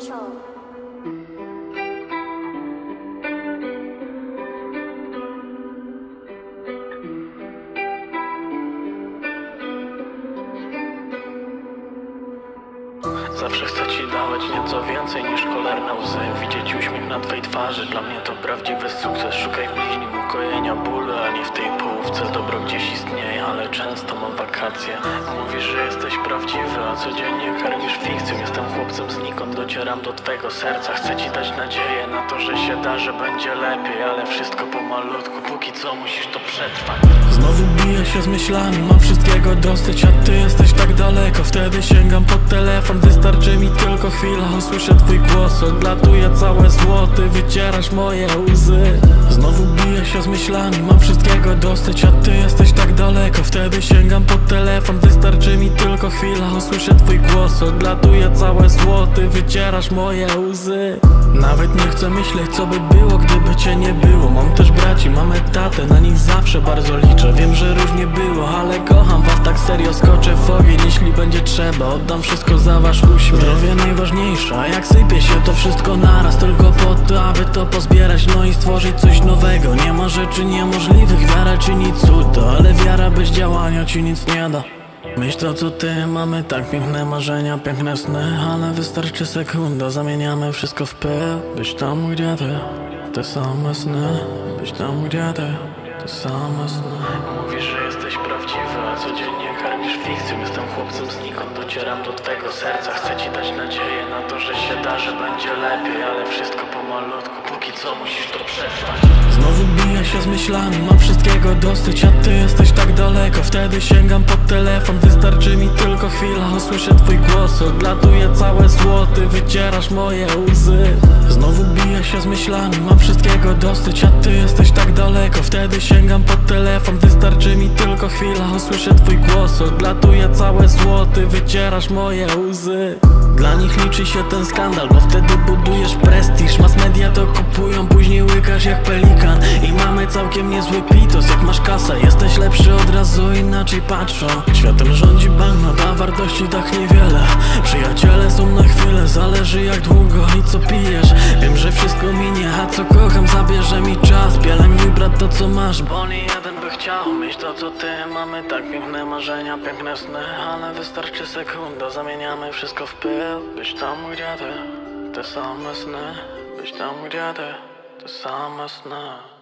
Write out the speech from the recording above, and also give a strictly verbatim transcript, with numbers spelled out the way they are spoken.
Control. Zawsze chcę ci dawać nieco więcej niż kolerne łzy. Widzieć uśmiech na twej twarzy, dla mnie to prawdziwy sukces. Szukaj w bliźnim ukojenia bólu, a nie w tej połówce. Dobro gdzieś istnieje, ale często mam wakacje. Mówisz, że jesteś prawdziwy, a codziennie karmisz fikcją. Jestem chłopcem znikąd, docieram do twego serca. Chcę ci dać nadzieję na to, że się da, że będzie lepiej, ale wszystko pomalutku, póki co musisz to przetrwać. Znowu biję się z myślami, mam wszystkiego dosyć, a ty jesteś tak daleko. Wtedy sięgam po telefon, wystarczy mi tylko chwila. Usłyszę twój głos, odlatuje całe złoty, wycierasz moje łzy. Znowu biję się z myślami, mam wszystkiego dosyć, a ty jesteś tak daleko. Wtedy sięgam po telefon, wystarczy mi tylko chwila. Usłyszę twój głos, odlatuje całe złoty, wycierasz moje łzy. Nawet nie chcę myśleć, co by było, gdyby cię nie było. Mam też braci, mamy tatę, na nich zawsze bardzo liczę. Wiem, że różnie było, ale kocham was tak serio. Skoczę w ogień, jeśli będzie trzeba, oddam wszystko za wasz uśmiech. Zdrowie najważniejsze, a jak sypie się to wszystko naraz, tylko po to, aby to pozbierać, no i stworzyć coś nowego. Nie ma rzeczy niemożliwych, wiara czyni cuda, ale wiara bez działania ci nic nie da. Myśl to co ty, mamy tak piękne marzenia, piękne sny, ale wystarczy sekunda, zamieniamy wszystko w pył. Być tam gdzie ty, te same sny. Być tam gdzie ty, te same sny. Mówisz, że jesteś prawdziwy, a codziennie karmisz fikcją. Jestem chłopcem znikąd, docieram do twego serca. Chcę ci dać nadzieję na to, że się da, że będzie lepiej, ale wszystko pomalutku, póki co musisz to przetrwać. Znowu biję się z myślami, mam wszystkiego dosyć, a ty jesteś tak daleko. Wtedy sięgam po telefon, wystarczy mi tylko chwila. Usłyszę twój głos, odlatuje całe złoty, wycierasz moje łzy. Znowu biję się z myślami, mam wszystkiego dosyć, a ty jesteś tak daleko. Wtedy sięgam po telefon, wystarczy mi tylko chwila. Usłyszę twój głos, odlatuje całe złoty, wycierasz moje łzy. Dla nich liczy się ten skandal, bo wtedy budujesz prestiż. Mass media to kupują, później łykasz jak pelikan. I mamy całkiem niezły pitos, jak masz kasę jesteś lepszy od razu, inaczej patrzą. Światem rządzi banknot, a wartości tak niewiele. Przyjaciele są na chwilę, zależy jak długo i co pijesz. Wiem, że wszystko minie, a co kocham zabierze mi czas. Pielęgnuj brat to co masz, bo nie jeden by chciał mieć to co ty. Mamy tak piękne marzenia, piękne sny, ale wystarczy sekunda, zamieniamy wszystko w pył. Być tam gdzie ty, te same sny. Być tam gdzie ty, te same sny.